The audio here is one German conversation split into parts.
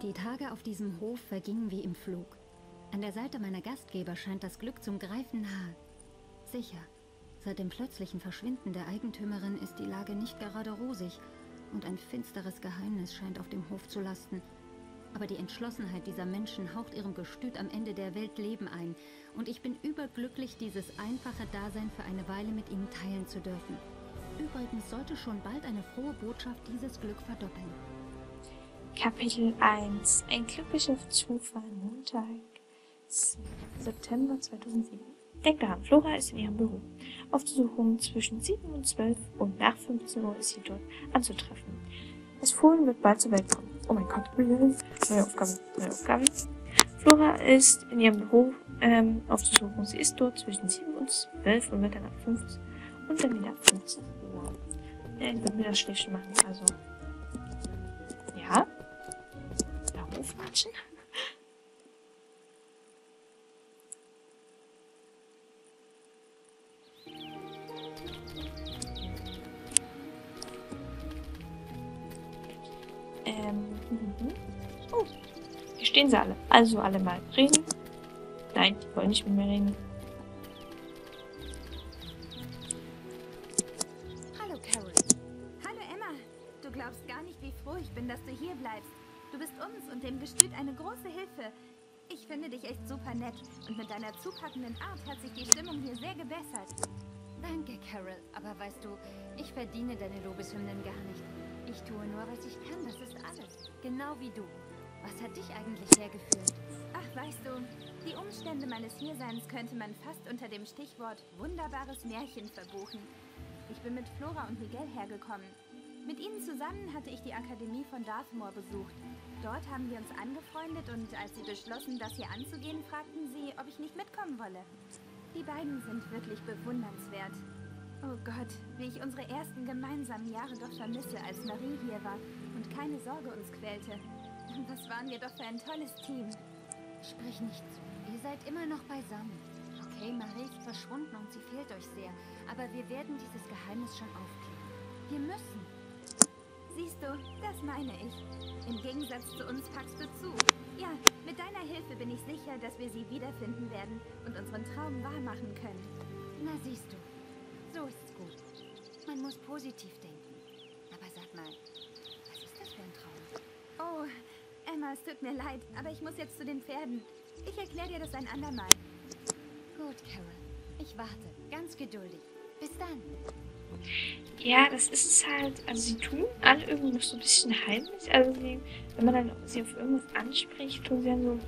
Die Tage auf diesem Hof vergingen wie im Flug. An der Seite meiner Gastgeber scheint das Glück zum Greifen nahe. Sicher, seit dem plötzlichen Verschwinden der Eigentümerin ist die Lage nicht gerade rosig und ein finsteres Geheimnis scheint auf dem Hof zu lasten. Aber die Entschlossenheit dieser Menschen haucht ihrem Gestüt am Ende der Welt Leben ein und ich bin überglücklich, dieses einfache Dasein für eine Weile mit ihnen teilen zu dürfen. Übrigens sollte schon bald eine frohe Botschaft dieses Glück verdoppeln. Kapitel 1. Ein glücklicher Zufall. Montag, September 2007. Denkt daran, Flora ist in ihrem Büro. Aufzusuchen zwischen 7 und 12 und nach 15 Uhr ist sie dort anzutreffen. Das Fohlen wird bald zur Welt kommen. Oh mein Gott, neue Aufgabe. Flora ist in ihrem Büro aufzusuchen. Sie ist dort zwischen 7 und 12 und wird dann ab 15 und dann wieder ab 15 Uhr. Ich würde mir das Schläfchen machen, also. Ja? Da Hofmatschen? Oh, hier stehen sie alle. Also alle mal reden. Nein, die wollen nicht mit mir reden. Hallo Carol. Hallo Emma. Du glaubst gar nicht, wie froh ich bin, dass du hier bleibst. Du bist uns und dem Gestüt eine große Hilfe. Ich finde dich echt super nett und mit deiner zupackenden Art hat sich die Stimmung hier sehr gebessert. Danke, Carol, aber weißt du, ich verdiene deine Lobeshymnen gar nicht. Ich tue nur, was ich kann, das ist alles. Genau wie du. Was hat dich eigentlich hergeführt? Ach, weißt du, die Umstände meines Hierseins könnte man fast unter dem Stichwort wunderbares Märchen verbuchen. Ich bin mit Flora und Miguel hergekommen. Mit ihnen zusammen hatte ich die Akademie von Dartmoor besucht. Dort haben wir uns angefreundet und als sie beschlossen, das hier anzugehen, fragten sie, ob ich nicht mitkommen wolle. Die beiden sind wirklich bewundernswert. Oh Gott, wie ich unsere ersten gemeinsamen Jahre doch vermisse, als Marie hier war und keine Sorge uns quälte. Was waren wir doch für ein tolles Team. Sprich nicht so. Ihr seid immer noch beisammen. Okay, Marie ist verschwunden und sie fehlt euch sehr. Aber wir werden dieses Geheimnis schon aufklären. Wir müssen. Siehst du, das meine ich. Im Gegensatz zu uns packst du zu. Ja, mit deiner Hilfe bin ich sicher, dass wir sie wiederfinden werden und unseren Traum wahrmachen können. Na siehst du, so ist's gut. Man muss positiv denken. Aber sag mal, was ist das für ein Traum? Oh, Emma, es tut mir leid, aber ich muss jetzt zu den Pferden. Ich erkläre dir das ein andermal. Gut, Carol. Ich warte, ganz geduldig. Bis dann. Ja, das ist es halt. Also sie tun alle irgendwie noch so ein bisschen heimlich. Also wenn man dann sie auf irgendwas anspricht, tun sie dann so,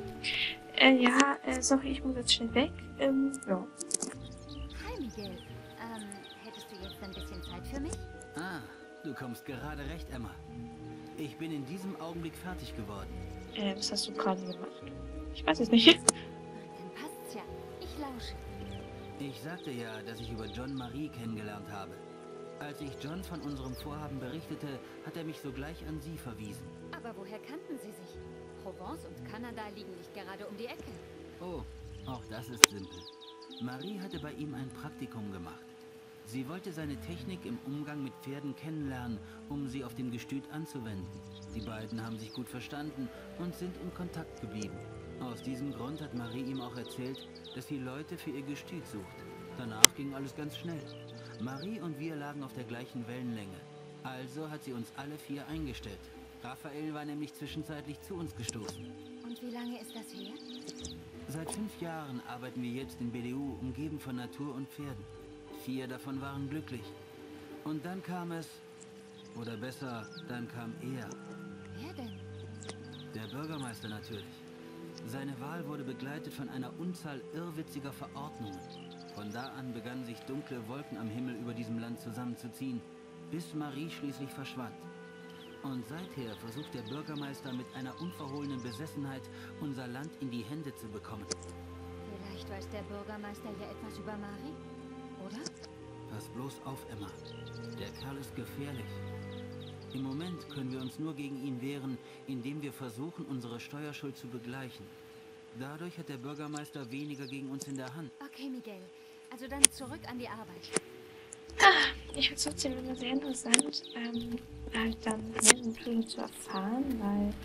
sorry, ich muss jetzt schnell weg. Ja. Hi, Miguel. Hättest du jetzt ein bisschen Zeit für mich? Ah, du kommst gerade recht, Emma. Ich bin in diesem Augenblick fertig geworden. Was hast du gerade gemacht? Ich weiß es nicht. Dann passt's ja. Ich lausche. Ich sagte ja, dass ich über John Marie kennengelernt habe. Als ich John von unserem Vorhaben berichtete, hat er mich sogleich an Sie verwiesen. Aber woher kannten Sie sich? Provence und Kanada liegen nicht gerade um die Ecke. Oh, auch das ist simpel. Marie hatte bei ihm ein Praktikum gemacht. Sie wollte seine Technik im Umgang mit Pferden kennenlernen, um sie auf dem Gestüt anzuwenden. Die beiden haben sich gut verstanden und sind in Kontakt geblieben. Aus diesem Grund hat Marie ihm auch erzählt, dass sie Leute für ihr Gestüt sucht. Danach ging alles ganz schnell. Marie und wir lagen auf der gleichen Wellenlänge. Also hat sie uns alle 4 eingestellt. Raphael war nämlich zwischenzeitlich zu uns gestoßen. Und wie lange ist das her? Seit 5 Jahren arbeiten wir jetzt in BDU, umgeben von Natur und Pferden. 4 davon waren glücklich. Und dann kam es, oder besser, dann kam er. Wer denn? Der Bürgermeister natürlich. Seine Wahl wurde begleitet von einer Unzahl irrwitziger Verordnungen. Von da an begannen sich dunkle Wolken am Himmel über diesem Land zusammenzuziehen, bis Marie schließlich verschwand. Und seither versucht der Bürgermeister mit einer unverhohlenen Besessenheit, unser Land in die Hände zu bekommen. Vielleicht weiß der Bürgermeister ja etwas über Marie, oder? Pass bloß auf, Emma. Der Kerl ist gefährlich. Im Moment können wir uns nur gegen ihn wehren, indem wir versuchen, unsere Steuerschuld zu begleichen. Dadurch hat der Bürgermeister weniger gegen uns in der Hand. Okay, Miguel. Also dann zurück an die Arbeit. Ich finde es trotzdem immer sehr interessant, halt dann mehr darüber zu erfahren, weil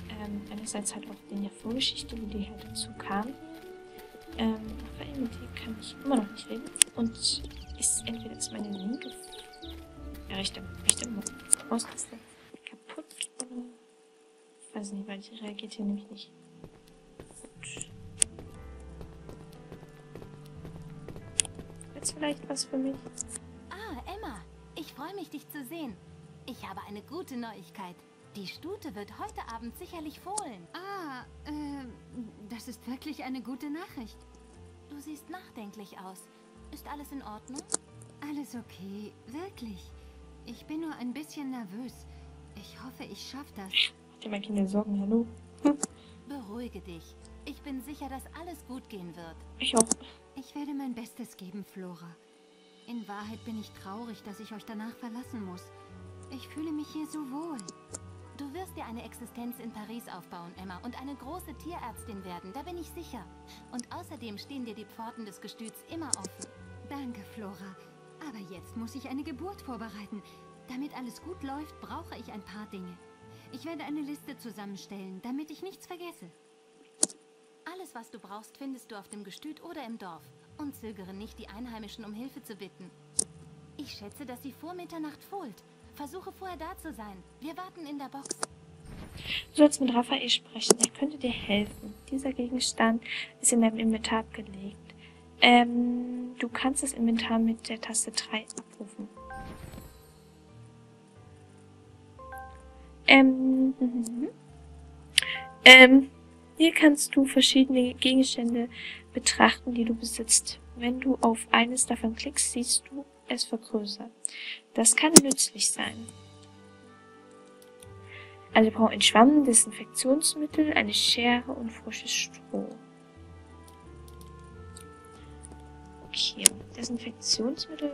Einerseits halt auch in der Vorgeschichte, wie die halt dazu kam. Raphael, mit dir kann ich immer noch nicht reden. Und entweder ist meine linke rechte Maustaste kaputt oder ich weiß nicht, weil die reagiert hier nämlich nicht. Gut. Jetzt vielleicht was für mich. Ah, Emma, ich freue mich, dich zu sehen. Ich habe eine gute Neuigkeit. Die Stute wird heute Abend sicherlich fohlen. Ah, das ist wirklich eine gute Nachricht. Du siehst nachdenklich aus. Ist alles in Ordnung? Alles okay, wirklich. Ich bin nur ein bisschen nervös. Ich hoffe, ich schaffe das. Mach dir mal keine Sorgen, hallo. Beruhige dich. Ich bin sicher, dass alles gut gehen wird. Ich auch. Ich werde mein Bestes geben, Flora. In Wahrheit bin ich traurig, dass ich euch danach verlassen muss. Ich fühle mich hier so wohl. Du wirst dir eine Existenz in Paris aufbauen, Emma, und eine große Tierärztin werden, da bin ich sicher. Und außerdem stehen dir die Pforten des Gestüts immer offen. Danke, Flora. Aber jetzt muss ich eine Geburt vorbereiten. Damit alles gut läuft, brauche ich ein paar Dinge. Ich werde eine Liste zusammenstellen, damit ich nichts vergesse. Alles, was du brauchst, findest du auf dem Gestüt oder im Dorf. Und zögere nicht, die Einheimischen um Hilfe zu bitten. Ich schätze, dass sie vor Mitternacht fohlt. Versuche vorher da zu sein. Wir warten in der Box. Du sollst mit Raphael sprechen. Er könnte dir helfen. Dieser Gegenstand ist in deinem Inventar abgelegt. Du kannst das Inventar mit der Taste 3 abrufen. Hier kannst du verschiedene Gegenstände betrachten, die du besitzt. Wenn du auf eines davon klickst, siehst du es vergrößert. Das kann nützlich sein. Also wir brauchen ein Schwamm, Desinfektionsmittel, eine Schere und frisches Stroh. Okay, Desinfektionsmittel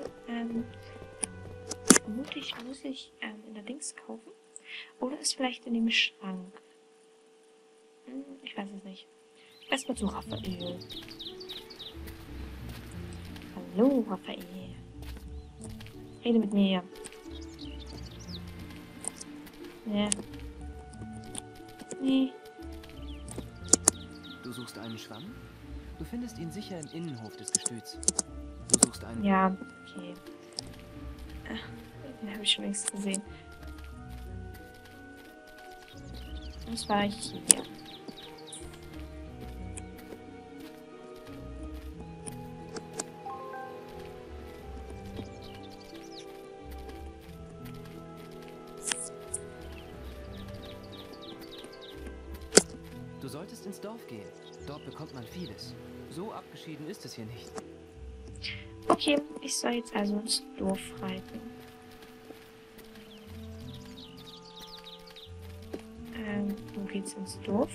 vermutlich muss ich in der Dings kaufen. Oder ist vielleicht in dem Schrank. Ich weiß es nicht. Erstmal zu Raphael. Hallo, Raphael. Rede mit mir. Ja. Nee. Du suchst einen Schwamm? Du findest ihn sicher im Innenhof des Gestüts. Du suchst einen... Ja, okay. Den habe ich schon längst gesehen. Das war ich hier. Du solltest ins Dorf gehen. Dort bekommt man vieles. So abgeschieden ist es hier nicht. Okay, ich soll jetzt also ins Dorf reiten. Wo geht's ins Dorf?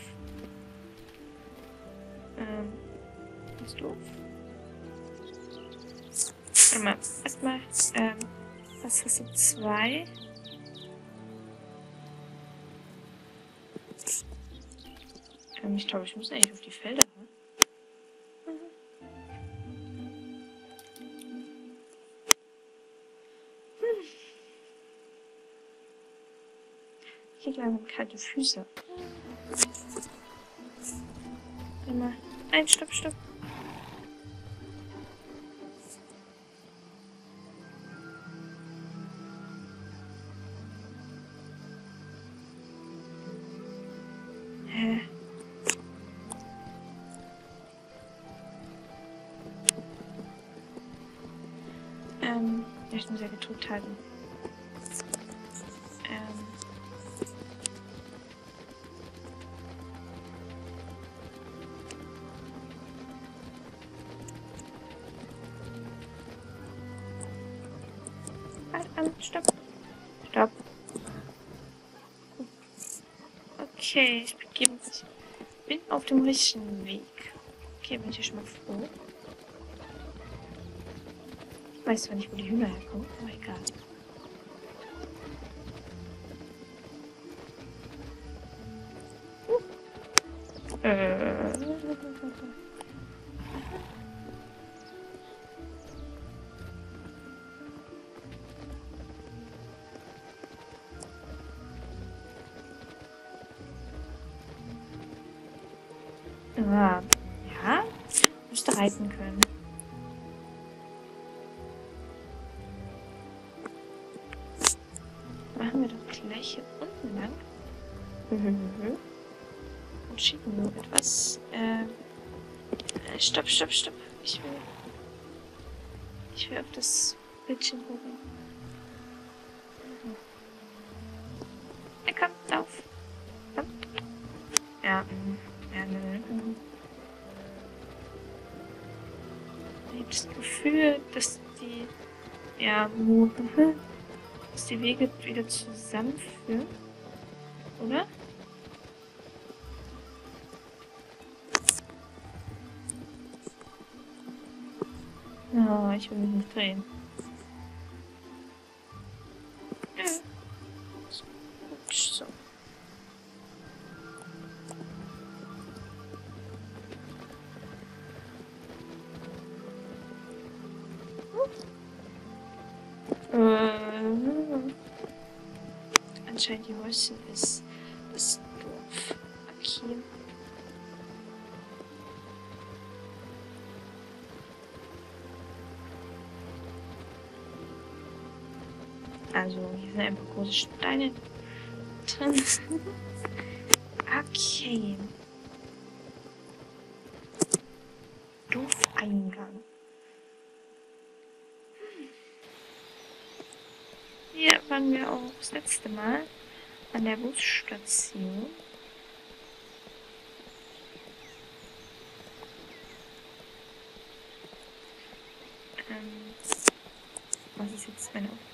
Ins Dorf. Warte mal, erstmal, was hast du? 2? Ich glaube, ich muss eigentlich auf die Felder. Ich krieg langsam kalte Füße. Warte mal. Nein, stopp. Hä? Ich muss ja gedrückt halten. Stopp. Okay, ich bin auf dem richtigen Weg. Okay, bin ich hier schon mal froh. Ich weiß zwar nicht, wo die Hühner herkommen, aber egal. Ah, ja, müsste reiten können. Machen wir doch gleich hier unten lang. Und schieben nur etwas. Stopp. Ich will auf das Bildschirm gucken. Komm, lauf. Komm. Ja, ne. Ich habe das Gefühl, dass die, dass die Wege wieder zusammenführen. Oder? Ja, ich will mich nicht drehen. Nö. So, gut, so. Anscheinend die Häuschen ist das Dorf. Okay. Also, hier sind einfach große Steine drin. Okay. Dorfeingang. Hier waren wir auch das letzte Mal an der Busstation. Was ist jetzt meine Aufgabe?